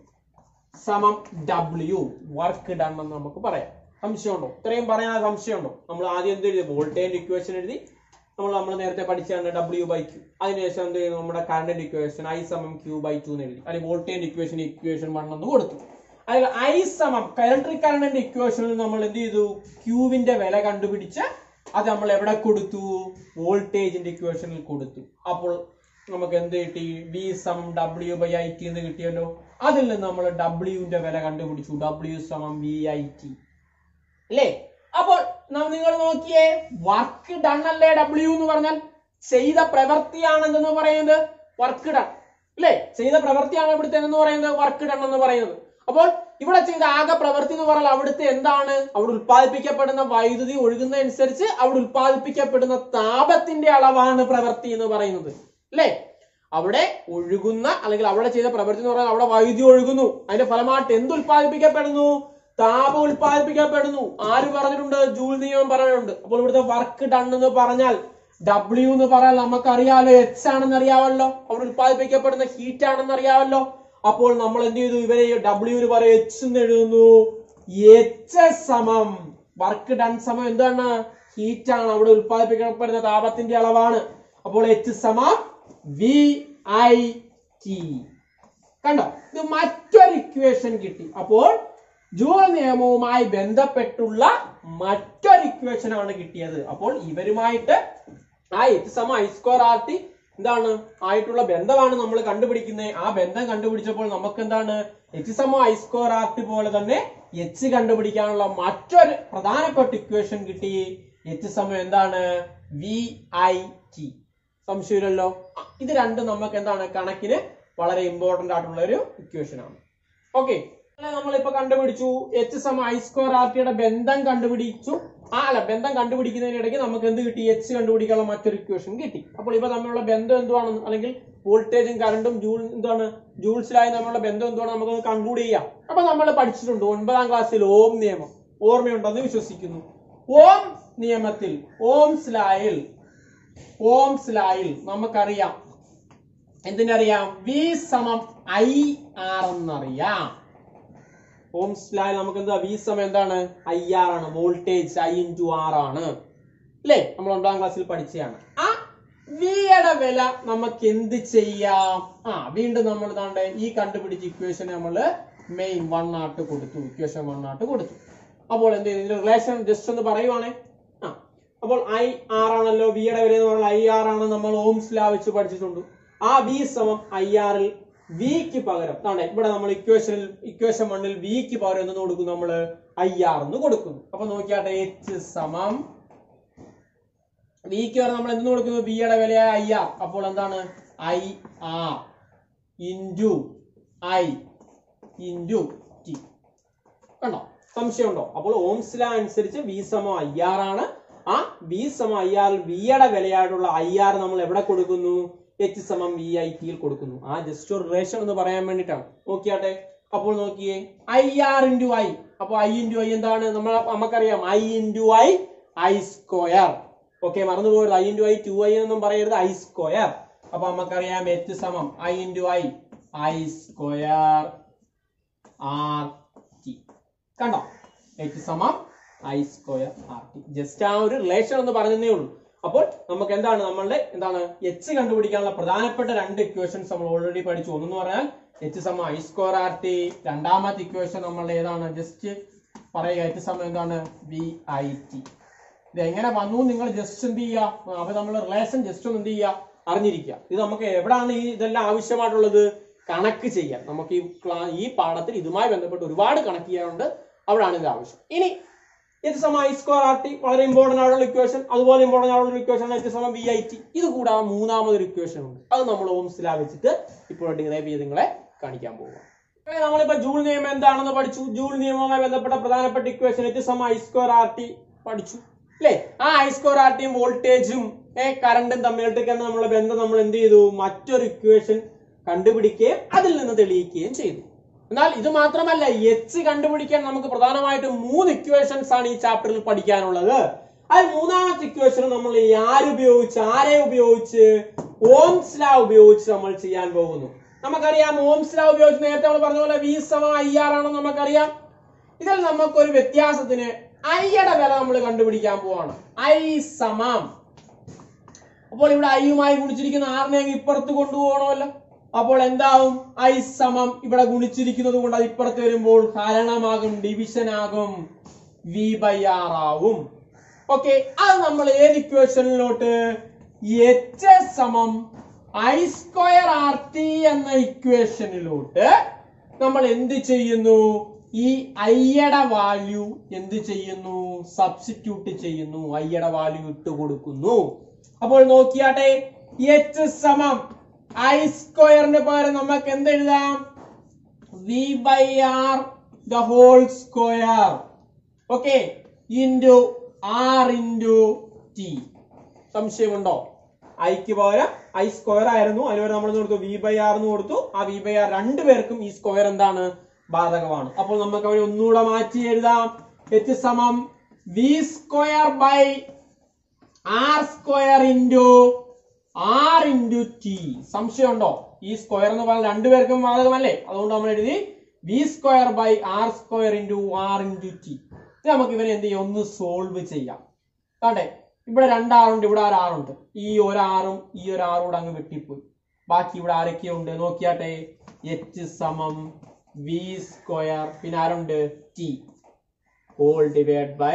S1: സമം ഡബ്ല്യു, വർക്ക് ഡൺ എന്ന് നമുക്ക് പറയാം. സംശയമുണ്ടോ? ഇത്രയും പറയാൻ സംശയമുണ്ടോ? നമ്മൾ ആദ്യം എന്ത് എഴുതി, വോൾട്ടേജ് ഇക്വേഷൻ എഴുതി, നമ്മൾ നമ്മൾ നേരത്തെ പഠിച്ചാണ് ഡബ്ല്യു ബൈ ക്യൂ. അതിനുശേഷം എന്ത് ചെയ്യുന്നു, നമ്മുടെ കറന്റ് ഇക്വേഷൻ ഐ സമം ക്യൂ ബൈ ടു എന്ന് എഴുതി. അല്ലെങ്കിൽ വോൾട്ടേജ് ഇക്വേഷൻ ഇക്വേഷൻ വൺ എന്ന് കൊടുത്തു. അതിൽ ഐ സമം ഇലക്ട്രിക് കറന്റിന്റെ ഇക്വേഷനിൽ നമ്മൾ എന്ത് ചെയ്തു, ക്യൂവിന്റെ വില കണ്ടുപിടിച്ച് അത് നമ്മൾ എവിടെ കൊടുത്തു, വോൾട്ടേജിന്റെ ഇക്വേഷനിൽ കൊടുത്തു. അപ്പോൾ നമുക്ക് എന്ത് കിട്ടി, വി സമം ഡബ്ല്യു ബൈ ഐ ടി എന്ന് കിട്ടിയല്ലോ. അതിൽ നിന്ന് നമ്മൾ ഡബ്ല്യുവിന്റെ വില കണ്ടുപിടിച്ചു, ഡബ്ല്യു സമം വി ഐ ടി അല്ലേ. അപ്പോൾ നിങ്ങൾ നോക്കിയേ, വർക്ക് ഡൺ അല്ലേ ഡബ്ല്യു എന്ന് പറഞ്ഞാൽ, ചെയ്ത പ്രവൃത്തിയാണ് എന്തെന്ന് പറയുന്നത്, വർക്ക് ഡൺ അല്ലേ. ചെയ്ത പ്രവൃത്തിയാണ് ഇവിടുത്തെ എന്ന് പറയുന്നത് വർക്ക് ഡൺ എന്ന് പറയുന്നത്. അപ്പോൾ ഇവിടെ ചെയ്ത ആകെ പ്രവൃത്തി എന്ന് പറഞ്ഞാൽ അവിടുത്തെ എന്താണ്, അവിടെ ഉത്പാദിപ്പിക്കപ്പെടുന്ന വൈദ്യുതി ഒഴുകുന്നതനുസരിച്ച് അവിടെ ഉത്പാദിപ്പിക്കപ്പെടുന്ന താപത്തിന്റെ അളവാണ് പ്രവൃത്തി എന്ന് പറയുന്നത് അല്ലേ. അവിടെ ഒഴുകുന്ന അല്ലെങ്കിൽ അവിടെ ചെയ്ത പ്രവൃത്തി എന്ന് പറഞ്ഞാൽ അവിടെ വൈദ്യുതി ഒഴുകുന്നു, അതിന്റെ ഫലമായിട്ട് എന്ത് ഉത്പാദിപ്പിക്കപ്പെടുന്നു, താപം ഉത്പാദിപ്പിക്കപ്പെടുന്നു. ആര് പറഞ്ഞിട്ടുണ്ട്, ജൂൾ നിയമം പറഞ്ഞിട്ടുണ്ട്. അപ്പോൾ ഇവിടുത്തെ വർക്ക് ഡൺ എന്ന് പറഞ്ഞാൽ ഡബ്ല്യു എന്ന് പറഞ്ഞാൽ നമുക്കറിയാമല്ലോ എച്ച് ആണെന്ന് അറിയാമല്ലോ, അവിടെ ഉത്പാദിപ്പിക്കപ്പെടുന്ന ഹീറ്റ് ആണെന്ന് അറിയാമല്ലോ. അപ്പോൾ നമ്മൾ എന്ത് ചെയ്തു, ഇവരെ ഡബ്ല്യുവിന് പറയും എച്ച് എന്ന് എഴുതുന്നു. എച്ച് സമം വർക്ക് ഡൺ സമം എന്താണ്, ഹീറ്റ് ആണ്, അവിടെ ഉത്പാദിപ്പിക്കപ്പെടുന്ന താപത്തിന്റെ അളവാണ്. അപ്പോൾ എച്ച് സമം വി ഐ ടി. കണ്ടോ, ഇത് മറ്റൊരു ഇക്വേഷൻ കിട്ടി. അപ്പോൾ ജൂൾ നിയമവുമായി ബന്ധപ്പെട്ടുള്ള മറ്റൊരു ഇക്വേഷൻ ആണ് കിട്ടിയത്. അപ്പോൾ ഇവരുമായിട്ട് ആ എച്ച് സമം ഐ സ്ക്വയർ ആർ ടി എന്താണ് ആയിട്ടുള്ള ബന്ധമാണ് നമ്മൾ കണ്ടുപിടിക്കുന്നത്. ആ ബന്ധം കണ്ടുപിടിച്ചപ്പോൾ നമുക്ക് എന്താണ്, എച്ച് സമം ഐ സ്ക്വയർ ആർ ടി പോലെ തന്നെ എച്ച് കണ്ടുപിടിക്കാനുള്ള മറ്റൊരു പ്രധാനപ്പെട്ട ഇക്വേഷൻ കിട്ടി. എച്ച് സമം എന്താണ്, വി ഐ ടി. സംശയമില്ലല്ലോ. ഇത് രണ്ടും നമുക്ക് എന്താണ്, കണക്കിന് വളരെ ഇമ്പോർട്ടന്റ് ആയിട്ടുള്ള ഒരു ഇക്വേഷൻ ആണ്. ഓക്കെ, നമ്മളിപ്പോ കണ്ടുപിടിച്ചു എച്ച് സമം ഐ സ്ക്വയർ ആർ ടിയുടെ ബന്ധം കണ്ടുപിടിച്ചു. ആ അല്ല ബന്ധം കണ്ടുപിടിക്കുന്നതിനിടയ്ക്ക് നമുക്ക് എന്ത് കിട്ടി, എച്ച് കണ്ടുപിടിക്കാനുള്ള മറ്റൊരു ഇക്വേഷൻ കിട്ടി. അപ്പോൾ ഇപ്പൊ തമ്മിലുള്ള ബന്ധം എന്തുവാണെന്ന്, അല്ലെങ്കിൽ വോൾട്ടേജും കറണ്ടും ജൂൾ എന്താണ് ജൂൾസിലായി നമ്മളുടെ ബന്ധം എന്തുവാണ് നമുക്ക് കൺക്ലൂഡ് ചെയ്യാം. അപ്പൊ നമ്മൾ പഠിച്ചിട്ടുണ്ട് ഒൻപതാം ക്ലാസ്സിൽ ഓം നിയമം, ഓർമ്മയുണ്ടെന്ന് വിശ്വസിക്കുന്നു. ഓം നിയമത്തിൽ ഓംസ് ലായിൽ ഓംസ് ലായിൽ നമുക്കറിയാം എന്തിനറിയാം, വി സമം ഐ ആർ എന്നറിയാം. ഓംസ് ലായിൽ നമുക്ക് എന്താ, വി സമം എന്താണ്, ഐ ആർ ആണ്, വോൾട്ടേജ് ഐ ഇൻറ്റു ആർ ആണ് അല്ലേ, നമ്മൾ ഒൻപതാം ക്ലാസ്സിൽ പഠിച്ചതാണ്. ആ വിയുടെ വില നമുക്ക് എന്ത് ചെയ്യാം, ആ വീണ്ടും നമ്മൾ താണ്ടെ ഈ കണ്ടുപിടിച്ച ഇക്വേഷൻ നമ്മൾ മെയിൻ വൺ ആയിട്ട് കൊടുത്തു, ഇക്വേഷൻ വൺ ആയിട്ട് കൊടുത്തു. അപ്പോൾ എന്ത് ചെയ്യുന്നു, റിലേഷൻ ജസ്റ്റ് ഒന്ന് പറയുവാണേ. ആ അപ്പോൾ ഐ ആർ ആണല്ലോ, വിയുടെ വില എന്ന് പറഞ്ഞാൽ ഐ ആർ ആണ്, നമ്മൾ ഓംസ് ലാ വെച്ച് പഠിച്ചിട്ടുണ്ട്. ആ വി സമം ഐ ആറിൽ വിക്ക് പകരം താണ്ടെ ഇവിടെ നമ്മൾ ഇക്വേഷനിൽ ഇക്വേഷൻ വണ്ണിൽ വിക്ക് പകരം എന്തെന്ന് കൊടുക്കുന്നു, നമ്മൾ ഐ ആർ എന്ന് കൊടുക്കുന്നു. അപ്പൊ നോക്കിയാട്ടെ, എച്ച് സമം വിക്ക് പകരം നമ്മൾ എന്തെന്ന് കൊടുക്കുന്നു, വിയുടെ വിലയായ ഐ ആർ. അപ്പോൾ എന്താണ്, I R into I into T. കണ്ടോ, സംശയമുണ്ടോ? അപ്പോൾ ഓംസ് ലാ അനുസരിച്ച് വി സമം ഐ ആർ ആണ്. ആ വി സമം ഐ ആറിൽ വിയുടെ വിലയായിട്ടുള്ള ഐ ആർ നമ്മൾ എവിടെ കൊടുക്കുന്നു, എച്ച് സമം വി ഐ ടിയിൽ കൊടുക്കുന്നു. ആ ജസ്റ്റ് ഒരു റിലേഷൻ എന്ന് പറയാൻ വേണ്ടിയിട്ടാണ്. നോക്കിയാട്ടെ, അപ്പോൾ നോക്കിയേ ഐ ആർ ഇൻറ്റു ഐ. അപ്പൊ ഐ ഇൻറ്റു ഐ എന്താണ്? നമ്മൾ നമുക്കറിയാം I into I I square. Okay, മറന്നു പോകരുത്. I into I two I എന്നൊന്നും പറയരുത്, ഐ സ്ക്വയർ. അപ്പൊ നമുക്കറിയാം എച്ച് സമം I into I I square R T. കണ്ടോ? എച്ച് സമം I square R T. Just ആ ഒരു റിലേഷൻ ഒന്ന് പറഞ്ഞതേ ഉള്ളൂ. അപ്പോൾ നമുക്ക് എന്താണ് നമ്മളുടെ എന്താണ് എച്ച് കണ്ടുപിടിക്കാനുള്ള പ്രധാനപ്പെട്ട രണ്ട് ഇക്വേഷൻസ് നമ്മൾ ഓൾറെഡി പഠിച്ചു. ഒന്നെന്ന് പറഞ്ഞാൽ എച്ച് സമം ഐ സ്ക്വയർ ആർ ടി. രണ്ടാമത്തെ ഇക്വേഷൻ നമ്മളുടെ ഏതാണ്? ജസ്റ്റ് പറയുക, എച്ച് സമം എന്താണ്? V I T. ഇത് എങ്ങനെ വന്നു നിങ്ങൾ ജസ്റ്റ് എന്ത് ചെയ്യുക? അപ്പൊ നമ്മൾ റിലേഷൻ ജസ്റ്റ് ഒന്ന് എന്ത് ചെയ്യുക? അറിഞ്ഞിരിക്കുക. ഇത് നമുക്ക് എവിടാണ് ഈ ഇതെല്ലാം ആവശ്യമായിട്ടുള്ളത്? കണക്ക് ചെയ്യാൻ. നമുക്ക് ഈ ഈ പാഠത്തിൽ ഇതുമായി ബന്ധപ്പെട്ട് ഒരുപാട് കണക്ക് ചെയ്യാനുണ്ട്. അവിടാണ് ഇത് ആവശ്യം. ഇനി എച്ച് സമം ഐ സ്ക്വയർ ആർ ടി വളരെ ഇമ്പോർട്ടന്റ് ആയിട്ടുള്ള ഇക്വേഷൻ. അതുപോലെ ഇമ്പോർട്ടന്റ് ആയിട്ടുള്ള ഇക്വേഷൻ എച്ച് സമം വി ഐ ടി. ഇത് കൂടാതെ മൂന്നാമതൊരു ഇക്വേഷൻ ഉണ്ട്. അത് നമ്മൾ ഓംസ് ലാ വെച്ചിട്ട് ഇപ്പോൾ ഡിറൈവ് ചെയ്ത് നിങ്ങളെ കാണിക്കാൻ പോവുക. നമ്മളിപ്പോ ജൂൾ നിയമം എന്താണെന്ന് പഠിച്ചു. ജൂൾ നിയമവുമായി ബന്ധപ്പെട്ട പ്രധാനപ്പെട്ട ഇക്വേഷൻ എച്ച് സമം ഐ സ്ക്വയർ ആർ ടി പഠിച്ചു അല്ലേ? ആ ഐ സ്ക്വയർ ആർ ടിയും വോൾട്ടേജും കറണ്ടും തമ്മിലിട്ടൊക്കെ നമ്മളെ ബന്ധം നമ്മൾ എന്ത് ചെയ്തു? മറ്റൊരു ഇക്വേഷൻ കണ്ടുപിടിക്കുകയും അതിൽ നിന്ന് തെളിയിക്കുകയും ചെയ്തു. എന്നാൽ ഇത് മാത്രമല്ല, എച്ച് കണ്ടുപിടിക്കാൻ നമുക്ക് പ്രധാനമായിട്ടും മൂന്ന് ഇക്വേഷൻസ് ആണ് ഈ ചാപ്റ്ററിൽ പഠിക്കാനുള്ളത്. അത് മൂന്നാമത്തെ ഇക്വേഷൻ നമ്മൾ ആരുപയോഗിച്ച് ആരെ ഉപയോഗിച്ച് ഓംസ് ലാ ഉപയോഗിച്ച് നമ്മൾ ചെയ്യാൻ പോകുന്നു. നമുക്കറിയാം ഓംസ് ലാ ഉപയോഗിച്ച് നേരത്തെ നമ്മൾ പറഞ്ഞ പോലെ വി സമം ഐ ആർ ആണെന്ന് നമുക്കറിയാം. ഇതിൽ നമുക്കൊരു വ്യത്യാസത്തിന് ഐയുടെ വില നമ്മൾ കണ്ടുപിടിക്കാൻ പോവാണ്. ഐ സമം, അപ്പോൾ ഇവിടെ ഐയുമായി ഗുണിച്ചിരിക്കുന്ന ആറിനെ ഇപ്പുറത്ത് കൊണ്ടുപോകണമല്ലോ. അപ്പോൾ എന്താവും? ഐ സമം ഇവിടെ ഗുണിച്ചിരിക്കുന്നത് കൊണ്ട് അത് ഇപ്പുറത്ത് വരുമ്പോൾ ഹരണമാകും, ഡിവിഷൻ ആകും, വി ബൈ ആർ ആവും. ഓക്കെ, അത് നമ്മൾ ഏത് ഇക്വേഷനിലോട്ട്? എച്ച് സമം ഐ സ്ക്വയർ ആർ ടി എന്ന ഇക്വേഷനിലോട്ട് നമ്മൾ എന്ത് ചെയ്യുന്നു? ഈ ഐയുടെ വാല്യൂ എന്ത് ചെയ്യുന്നു? സബ്സ്റ്റിറ്റ്യൂട്ട് ചെയ്യുന്നു. ഐയുടെ വാല്യൂ ഇട്ട് കൊടുക്കുന്നു. അപ്പോൾ നോക്കിയാട്ടെ, എച്ച് സമം ഐ സ്ക്വയറിന് പകരം നമുക്ക് എന്ത് എഴുതാം? V by R the whole square. Okay, into R into T. സംശയമുണ്ടോ? ഐക്ക് പകരം ഐ സ്ക്വയർ ആയിരുന്നു, അതിന് നമ്മൾ കൊടുത്തു വി ബൈ ആർ എന്ന് കൊടുത്തു. ആ വി ബൈ ആർ രണ്ടുപേർക്കും ഈ സ്ക്വയർ എന്താണ്? ബാധകമാണ്. അപ്പോൾ നമുക്ക് അവരെ ഒന്നുകൂടെ മാറ്റി എഴുതാം. എച്ച് സമം V square by R square into R into T. സംശയമുണ്ടോ? ഈ സ്ക്വയർ എന്ന് പറഞ്ഞാൽ രണ്ടുപേർക്കും ബാധകമല്ലേ? അതുകൊണ്ട് നമ്മൾ എഴുതി V square by R square into R into T. ഇത് നമുക്ക് ഇവരെ എന്ത് ചെയ്യാം? ഒന്ന് സോൾവ് ചെയ്യാം. കണ്ടേ, ഇവിടെ രണ്ടാറുണ്ട്, ഇവിടെ ഒരാറുണ്ട്. ഈ ഒരാറും ഈ ഒരാറും കൂടെ അങ്ങ് വെട്ടിപ്പോയി. ബാക്കി ഇവിടെ ആരൊക്കെയുണ്ട് നോക്കിയാട്ടെ. എച്ച് സമം വി സ്ക്വയർ, പിന്നെ ആരുണ്ട്? T, whole divide by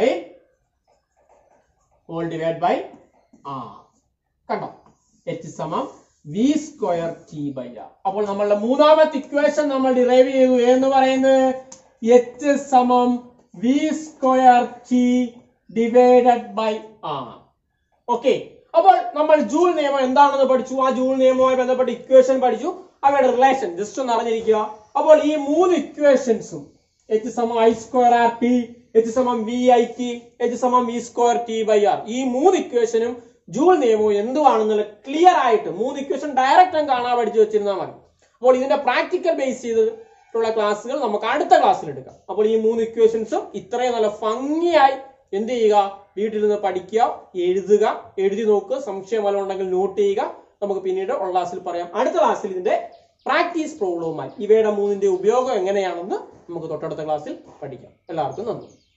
S1: whole divide by R. കണ്ടോ? എച്ച് സമം V square T by R. അപ്പോൾ നമ്മളുടെ മൂന്നാമത്തെ ഇക്വേഷൻ നമ്മൾ ഡിറൈവ് ചെയ്തു എന്ന് പറയുന്നത് എച്ച് സമം V square T divided by R. Okay, അപ്പോൾ നമ്മൾ ജൂൾ നിയമം എന്താണെന്ന് പഠിച്ചു. ആ ജൂൾ നിയമവുമായി ബന്ധപ്പെട്ട ഇക്വേഷൻ പഠിച്ചു. അവയുടെ റിലേഷൻ ജസ്റ്റ് ഒന്ന് അറിഞ്ഞിരിക്കുക. അപ്പോൾ ഈ മൂന്ന് ഇക്വേഷൻസും എച്ച് സമം I square R T, H സമം വി ഐ ടി, എച്ച് സമം V square T by R, ഈ മൂന്ന് ഇക്വേഷനും ജൂൾ നിയമവും എന്തുവാണെന്നുള്ള ക്ലിയർ ആയിട്ട് മൂന്ന് ഇക്വേഷൻ ഡയറക്റ്റ് കാണാൻ പഠിച്ചു വെച്ചിരുന്നാൽ മതി. അപ്പോൾ ഇതിന്റെ പ്രാക്ടിക്കൽ ബേസ് ചെയ്തിട്ടുള്ള ക്ലാസ്സുകൾ നമുക്ക് അടുത്ത ക്ലാസ്സിൽ എടുക്കാം. അപ്പോൾ ഈ മൂന്ന് ഇക്വേഷൻസും ഇത്രയും നല്ല ഭംഗിയായി എന്ത് ചെയ്യുക? വീട്ടിൽ നിന്ന് പഠിക്കുക, എഴുതുക, എഴുതി നോക്കുക. സംശയം വല്ലതും ഉണ്ടെങ്കിൽ നോട്ട് ചെയ്യുക. നമുക്ക് പിന്നീട് ഉള്ള ക്ലാസ്സിൽ പറയാം. അടുത്ത ക്ലാസ്സിൽ ഇതിന്റെ പ്രാക്ടീസ് പ്രോബ്ലവുമായി ഇവയുടെ മൂന്നിന്റെ ഉപയോഗം എങ്ങനെയാണെന്ന് നമുക്ക് തൊട്ടടുത്ത ക്ലാസ്സിൽ പഠിക്കാം. എല്ലാവർക്കും നന്ദി.